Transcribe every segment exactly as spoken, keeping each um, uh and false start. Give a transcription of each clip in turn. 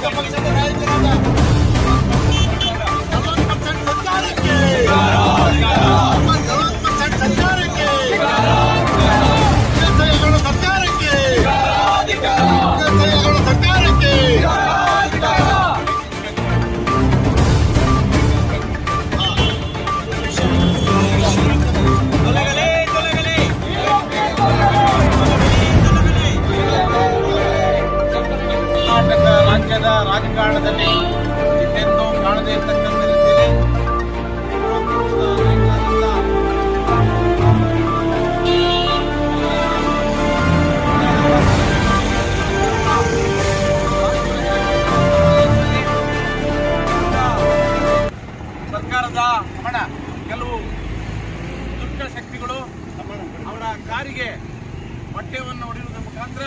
ಪಕ್ಷದ ನಾಯಕರಾದ ನಲವತ್ತು ಪರ್ಸೆಂಟ್ ಸರ್ಕಾರಕ್ಕೆ ನಲವತ್ತು ಪರ್ಸೆಂಟ್ ಸರ್ಕಾರಕ್ಕೆ ಸರ್ಕಾರಕ್ಕೆ ಸರ್ಕಾರಕ್ಕೆ ಕರ್ನಾಟಕ ರಾಜ್ಯದ ರಾಜಕಾರಣದಲ್ಲಿ ಇನ್ನೆಂದೂ ಕಾಣದೇ ಇರತಕ್ಕಂಥ ರೀತಿಯಲ್ಲಿ ಸರ್ಕಾರದ ಹಣ ಕೆಲವು ದುಷ್ಟ ಶಕ್ತಿಗಳು ಅವರ ಕಾರಿಗೆ ಮೊಟ್ಟೆಯನ್ನು ಹೊಡೆಯುವುದರ ಮುಖಾಂತರ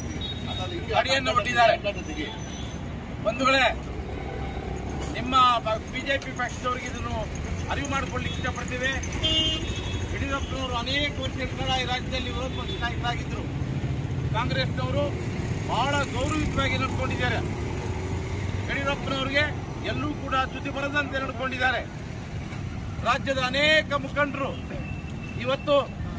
ಅಡಿಯನ್ನು ಹೊಟ್ಟಿದ್ದಾರೆ. ಬಂಧುಗಳೇ, ನಿಮ್ಮ ಬಿಜೆಪಿ ಪಕ್ಷದವರಿಗೆ ಇದನ್ನು ಅರಿವು ಮಾಡಿಕೊಳ್ಳಿಕ್ಕೆ ಇಷ್ಟಪಡ್ತೇವೆ. ಯಡಿಯೂರಪ್ಪನವರು ಅನೇಕ ವರ್ಷಗಳ ಈ ರಾಜ್ಯದಲ್ಲಿ ವಿರೋಧ ಪಕ್ಷ ನಾಯಕರಾಗಿದ್ದರು. ಕಾಂಗ್ರೆಸ್ನವರು ಬಹಳ ಗೌರವಯುತವಾಗಿ ನಡ್ಕೊಂಡಿದ್ದಾರೆ. ಯಡಿಯೂರಪ್ಪನವರಿಗೆ ಎಲ್ಲೂ ಕೂಡ ಚ್ಯುತಿ ಬರದಂತೆ ನಡ್ಕೊಂಡಿದ್ದಾರೆ. ರಾಜ್ಯದ ಅನೇಕ ಮುಖಂಡರು ಇವತ್ತು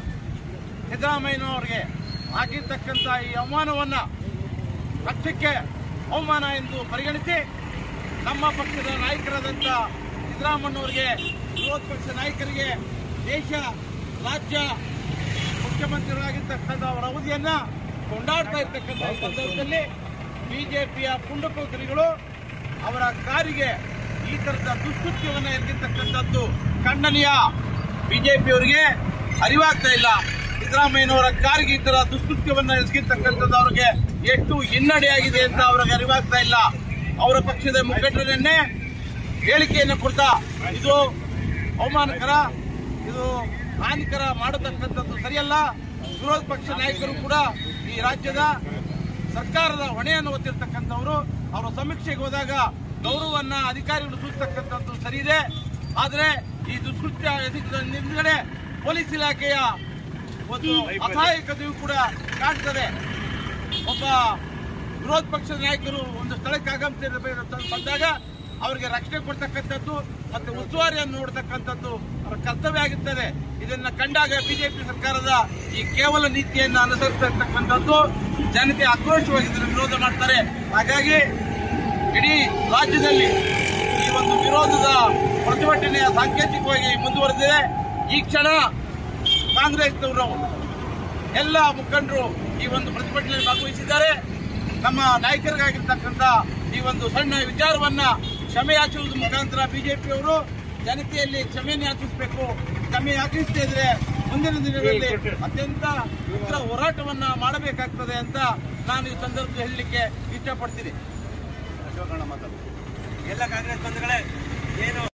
ಸಿದ್ದರಾಮಯ್ಯನವರಿಗೆ ಆಗಿರ್ತಕ್ಕಂಥ ಈ ಅವಮಾನವನ್ನ ಪಕ್ಷಕ್ಕೆ ಅವಮಾನ ಎಂದು ಪರಿಗಣಿಸಿ ನಮ್ಮ ಪಕ್ಷದ ನಾಯಕರಾದಂಥ ಸಿದ್ದರಾಮಯ್ಯನವರಿಗೆ, ವಿರೋಧ ಪಕ್ಷ ನಾಯಕರಿಗೆ ದೇಶ ರಾಜ್ಯ ಮುಖ್ಯಮಂತ್ರಿಗಳಾಗಿರ್ತಕ್ಕಂಥ ಅವರ ಅವಧಿಯನ್ನ ಕೊಂಡಾಡ್ತಾ ಇರ್ತಕ್ಕಂಥ ಸಂದರ್ಭದಲ್ಲಿ ಬಿಜೆಪಿಯ ಪುಂಡಪೋಖರಿಗಳು ಅವರ ಕಾರಿಗೆ ಈ ತರದ ದುಷ್ಕೃತ್ಯವನ್ನು ಎಸಗಿರ್ತಕ್ಕಂಥದ್ದು ಖಂಡನೀಯ. ಬಿಜೆಪಿಯವರಿಗೆ ಅರಿವಾಗ್ತಾ ಇಲ್ಲ. ಸಿದ್ದರಾಮಯ್ಯನವರ ಕಾರಿಗೆ ಈ ತರ ದುಷ್ಕೃತ್ಯವನ್ನು ಎಸಗಿರ್ತಕ್ಕಂಥದ್ದು ಅವರಿಗೆ ಎಷ್ಟು ಹಿನ್ನಡೆಯಾಗಿದೆ ಅಂತ ಅವ್ರಿಗೆ ಅರಿವಾಗ್ತಾ ಇಲ್ಲ. ಅವರ ಪಕ್ಷದ ಮುಖಂಡರನ್ನೇ ಹೇಳಿಕೆಯನ್ನು ಕೊಡ್ತಾ ಇದು ಅವಮಾನಕರ, ಇದು ಹಾನಿಕರ ಮಾಡತಕ್ಕಂಥದ್ದು ಸರಿಯಲ್ಲ. ವಿರೋಧ ಪಕ್ಷ ನಾಯಕರು ಕೂಡ ಈ ರಾಜ್ಯದ ಸರ್ಕಾರದ ಹೊಣೆಯನ್ನು ಹೊತ್ತಿರ್ತಕ್ಕಂಥವರು. ಅವರ ಸಮೀಕ್ಷೆಗೆ ಹೋದಾಗ ಗೌರವವನ್ನ ಅಧಿಕಾರಿಗಳು ಸೂಚಿಸತಕ್ಕಂಥದ್ದು ಸರಿ ಇದೆ. ಆದರೆ ಈ ದುಷ್ಕೃತ್ಯ ಎಸಗಿದ ನಿಂದನೆ ಪೊಲೀಸ್ ಇಲಾಖೆಯ ಒಂದು ಅಸಹಾಯಕತೆಯೂ ಕೂಡ ಕಾಣ್ತದೆ. ಒಬ್ಬ ವಿರೋಧ ಪಕ್ಷದ ನಾಯಕರು ಒಂದು ಸ್ಥಳಕ್ಕೆ ಆಗಮಿಸಿರಬೇಕು ಬಂದಾಗ ಅವರಿಗೆ ರಕ್ಷಣೆ ಕೊಡ್ತಕ್ಕಂಥದ್ದು ಮತ್ತೆ ಉಸ್ತುವಾರಿಯನ್ನು ನೋಡ್ತಕ್ಕಂಥದ್ದು ಅವರ ಕರ್ತವ್ಯ ಆಗಿರ್ತದೆ. ಇದನ್ನ ಕಂಡಾಗ ಬಿಜೆಪಿ ಸರ್ಕಾರದ ಈ ಕೇವಲ ನೀತಿಯನ್ನು ಅನುಸರಿಸತಕ್ಕಂಥದ್ದು ಜನತೆ ಆಕ್ರೋಶವಾಗಿ ಇದನ್ನು ವಿರೋಧ ಮಾಡ್ತಾರೆ. ಹಾಗಾಗಿ ಇಡೀ ರಾಜ್ಯದಲ್ಲಿ ಈ ಒಂದು ವಿರೋಧದ ಪ್ರತಿಭಟನೆಯ ಸಾಂಕೇತಿಕವಾಗಿ ಮುಂದುವರೆದಿದೆ. ಈ ಕ್ಷಣ ಕಾಂಗ್ರೆಸ್ನವರು ಎಲ್ಲ ಮುಖಂಡರು ಈ ಒಂದು ಪ್ರತಿಭಟನೆಯಲ್ಲಿ ಭಾಗವಹಿಸಿದ್ದಾರೆ. ನಮ್ಮ ನಾಯಕರಿಗಾಗಿರ್ತಕ್ಕಂಥ ಈ ಒಂದು ಸಣ್ಣ ವಿಚಾರವನ್ನ ಕ್ಷಮೆ ಯಾಚಿಸುವ ಮುಖಾಂತರ ಬಿಜೆಪಿಯವರು ಜನತೆಯಲ್ಲಿ ಕ್ಷಮೆಯನ್ನು ಯಾಚಿಸಬೇಕು. ಕ್ಷಮೆ ಯಾಚಿಸದೇ ಇದ್ರೆ ಮುಂದಿನ ದಿನಗಳಲ್ಲಿ ಅತ್ಯಂತ ಉಗ್ರ ಹೋರಾಟವನ್ನ ಮಾಡಬೇಕಾಗ್ತದೆ ಅಂತ ನಾನು ಈ ಸಂದರ್ಭದಲ್ಲಿ ಹೇಳಲಿಕ್ಕೆ ಇಷ್ಟಪಡ್ತೀನಿ. ಎಲ್ಲ ಕಾಂಗ್ರೆಸ್ ಬಂಧುಗಳೇ, ಏನು